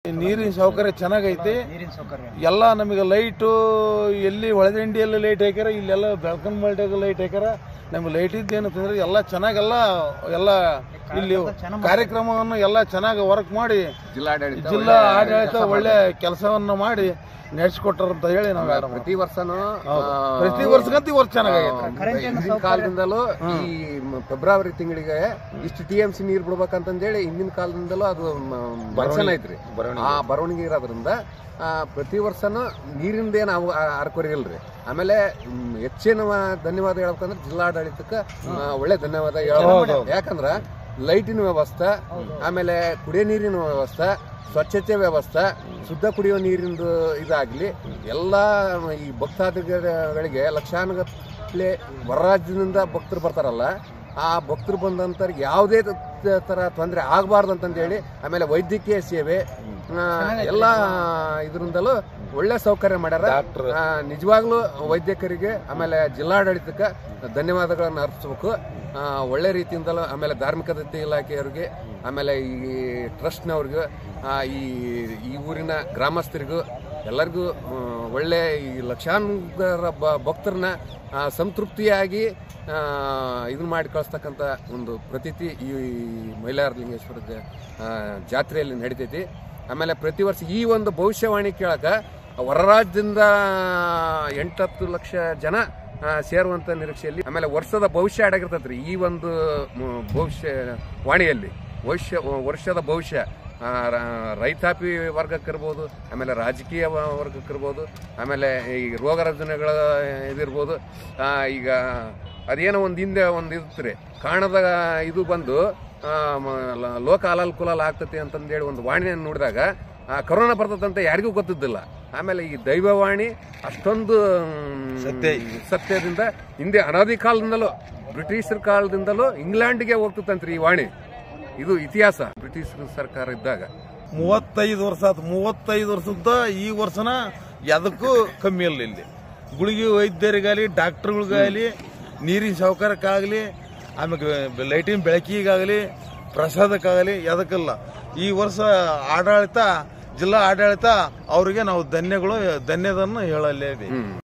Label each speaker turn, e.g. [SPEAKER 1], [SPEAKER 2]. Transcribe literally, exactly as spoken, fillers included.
[SPEAKER 1] ನೀರಿನ ಸೌಕರ್ಯ ಚೆನ್ನಾಗೈತಿ. ಎಲ್ಲ ನಮಗೆ ಲೈಟು ಎಲ್ಲಿ ಹೊಳೆದಂಡಿಯಲ್ಲಿ ಲೈಟ್ ಹಾಕ್ಯಾರ, ಇಲ್ಲೆಲ್ಲ ಬೆಳಕನ್ ಮಲ್ಟಾಗ ಲೈಟ್ ಹಾಕ್ಯಾರ. ನಮ್ಗೆ ಲೈಟ್ ಇದ್ದೇನು ತೊಂದರೆ ಎಲ್ಲ ಚೆನ್ನಾಗೆಲ್ಲ ಎಲ್ಲ ಇಲ್ಲಿ ಕಾರ್ಯಕ್ರಮವನ್ನು ಎಲ್ಲ ಚೆನ್ನಾಗಿ ವರ್ಕ್ ಮಾಡಿ ಜಿಲ್ಲಾ ಆಡಳಿತ ಒಳ್ಳೆ ಕೆಲಸವನ್ನು ಮಾಡಿ ನಡೆಸಿಕೊಟ್ಟಾರ ಅಂತ ಹೇಳಿ ನಾವು
[SPEAKER 2] ಪ್ರತಿ ವರ್ಷನೂ
[SPEAKER 1] ಪ್ರತಿ ವರ್ಷಕ್ಕಂತ ಈ ವರ್ಷ ಚೆನ್ನಾಗೈತೆ.
[SPEAKER 2] ಕಾಲದಿಂದಲೂ ಈ ಫೆಬ್ರವರಿ ತಿಂಗಳಿಗೆ ಇಷ್ಟು ಟಿ ಎಂ ಸಿ ನೀರು ಬಿಡ್ಬೇಕಂತಂದೇಳಿ ಹಿಂದಿನ ಕಾಲದಿಂದಲೂ ಅದು ಬರವಣಿಗೆ ಐತ್ರಿ. ಆ ಬರವಣಿಗೆ ಇರೋದ್ರಿಂದ ಪ್ರತಿ ವರ್ಷನೂ ನೀರಿಂದೇನು ಅವು ಅರ್ಕೊರಿ ಇಲ್ರಿ. ಆಮೇಲೆ ಹೆಚ್ಚಿನ ಧನ್ಯವಾದ ಹೇಳ್ಬೇಕಂದ್ರೆ ಜಿಲ್ಲಾಡಳಿತಕ್ಕೆ ಒಳ್ಳೆ ಧನ್ಯವಾದ ಹೇಳ್ಬೋದು. ಯಾಕಂದ್ರ ಲೈಟಿನ ವ್ಯವಸ್ಥೆ, ಆಮೇಲೆ ಕುಡಿಯೋ ನೀರಿನ ವ್ಯವಸ್ಥೆ, ಸ್ವಚ್ಛತೆ ವ್ಯವಸ್ಥೆ, ಶುದ್ಧ ಕುಡಿಯುವ ನೀರಿಂದು ಇದಾಗ್ಲಿ ಎಲ್ಲ ಈ ಭಕ್ತಾದಿಗಳಿಗೆ ಲಕ್ಷಾನುಗಟ್ಟಲೆ ಹೊರ ರಾಜ್ಯದಿಂದ ಭಕ್ತರು ಬರ್ತಾರಲ್ಲ, ಆ ಭಕ್ತರು ಬಂದಂತವ್ರಿಗೆ ಯಾವುದೇ ತರ ತೊಂದರೆ ಆಗಬಾರ್ದು ಅಂತಂದೇಳಿ, ಆಮೇಲೆ ವೈದ್ಯಕೀಯ ಸೇವೆ ಎಲ್ಲ ಇದರಿಂದಲೂ ಒಳ್ಳೆ ಸೌಕರ್ಯ ಮಾಡ್ಯಾರ. ನಿಜವಾಗ್ಲೂ ವೈದ್ಯಕರಿಗೆ ಆಮೇಲೆ ಜಿಲ್ಲಾಡಳಿತಕ್ಕೆ ಧನ್ಯವಾದಗಳನ್ನು ಅರ್ಪಿಸ್ಬೇಕು. ಒಳ್ಳೆ ರೀತಿಯಿಂದಲೂ ಆಮೇಲೆ ಧಾರ್ಮಿಕ ದತ್ತಿ ಇಲಾಖೆಯವ್ರಿಗೆ, ಆಮೇಲೆ ಈ ಟ್ರಸ್ಟ್ನವ್ರಿಗೂ, ಈ ಈ ಊರಿನ ಗ್ರಾಮಸ್ಥರಿಗೂ ಎಲ್ಲರಿಗೂ ಒಳ್ಳೆ ಈ ಲಕ್ಷಾಂತರ ಭಕ್ತರನ್ನ ಸಂತೃಪ್ತಿಯಾಗಿ ಇದನ್ನ ಮಾಡಿ ಕಳಿಸ್ತಕ್ಕಂಥ ಒಂದು ಪ್ರತೀತಿ ಈ ಮೈಲಾರಲಿಂಗೇಶ್ವರದ ಜಾತ್ರೆಯಲ್ಲಿ ನಡೀತೈತಿ. ಆಮೇಲೆ ಪ್ರತಿ ವರ್ಷ ಈ ಒಂದು ಭವಿಷ್ಯವಾಣಿ ಕೇಳಕ ಹೊರ ರಾಜ್ಯದಿಂದ ಎಂಟತ್ತು ಲಕ್ಷ ಜನ ಸೇರುವಂತ ನಿರೀಕ್ಷೆಯಲ್ಲಿ, ಆಮೇಲೆ ವರ್ಷದ ಭವಿಷ್ಯ ಅಡಗಿರ್ತೈತ್ರಿ ಈ ಒಂದು ಭವಿಷ್ಯ ವಾಣಿಯಲ್ಲಿ. ಭವಿಷ್ಯ ವರ್ಷದ ಭವಿಷ್ಯ ರೈತಾಪಿ ವರ್ಗಕ್ಕಿರ್ಬೋದು, ಆಮೇಲೆ ರಾಜಕೀಯ ವರ್ಗಕ್ಕಿರ್ಬೋದು, ಆಮೇಲೆ ಈ ರೋಗ ರುಜಿನಗಳ ಇದಿರ್ಬೋದು. ಈಗ ಅದೇನೋ ಒಂದು ಹಿಂದೆ ಒಂದು ಇರ್ತ್ರಿ ಕಾಣದ ಇದು ಬಂದು ಲೋಕ ಅಲಾಲ್ ಕುಲಾಲ್ ಆಗ್ತತಿ ಅಂತಂದೇಳಿ ಒಂದು ವಾಣಿಯನ್ನು ನೋಡಿದಾಗ ಕರೋನಾ ಬರ್ತದಂತ ಯಾರಿಗೂ ಗೊತ್ತಿದ್ದಿಲ್ಲ. ಆಮೇಲೆ ಈ ದೈವವಾಣಿ ಅಷ್ಟೊಂದು ಸತ್ಯ ಸತ್ಯದಿಂದ ಹಿಂದೆ ಅನಾದಿ ಕಾಲದಿಂದಲೂ ಬ್ರಿಟಿಷರ ಕಾಲದಿಂದಲೂ ಇಂಗ್ಲೆಂಡ್ಗೆ ಹೋಗ್ತದಂತ್ರಿ ಈ ವಾಣಿ. ಇದು ಇತಿಹಾಸ. ಬ್ರಿಟಿಷ್ ಸರ್ಕಾರ ಇದ್ದಾಗ
[SPEAKER 1] ಮೂವತ್ತೈದು ವರ್ಷ ಆಯ್ತು. ಮೂವತ್ತೈದು ವರ್ಷದ ಈ ವರ್ಷನ ಎದಕ್ಕೂ ಕಮ್ಮಿ ಇಲ್ಲ. ಇಲ್ಲಿ ಗುಳಿಗೆ ವೈದ್ಯರಿಗಾಗಲಿ, ಡಾಕ್ಟರ್ಗಳಿಗಾಗಲಿ, ನೀರಿನ ಸೌಕರ್ಯಕ್ಕಾಗಲಿ, ಆಮೇಲೆ ಲೈಟಿನ ಬೆಳಕಿಗಾಗಲಿ, ಪ್ರಸಾದಕ್ಕಾಗಲಿ ಎದಕ್ಕಿಲ್ಲ. ಈ ವರ್ಷ ಆಡಳಿತ, ಜಿಲ್ಲಾ ಆಡಳಿತ ಅವರಿಗೆ ನಾವು ಧನ್ಯಗಳು ಧನ್ಯದನ್ನು ಹೇಳಲೇಬೇಕು.